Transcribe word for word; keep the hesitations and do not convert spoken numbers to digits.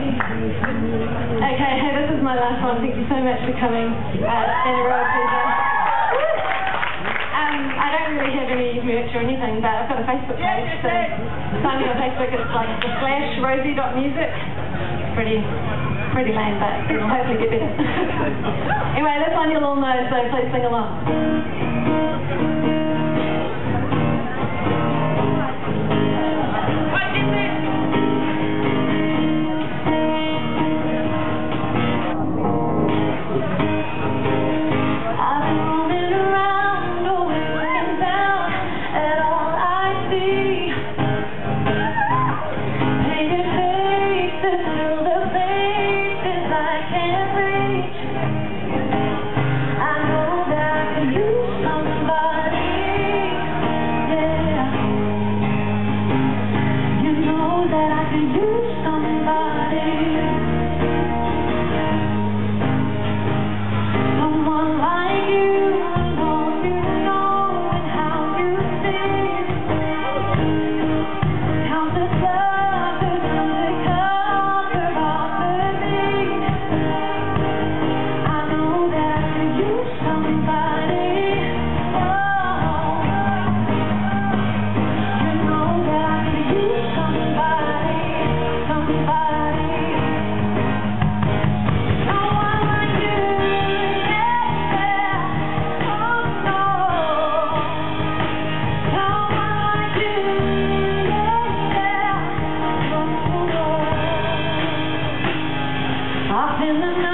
Okay, hey, this is my last one. Thank you so much for coming. Uh, stand a row, please. Um, I don't really have any merch or anything, but I've got a Facebook page, so find me on Facebook. It's like the slash rosie dot music. It's pretty, pretty lame, but it'll hopefully get better. Anyway, this one you'll all know, so please sing along. In the night.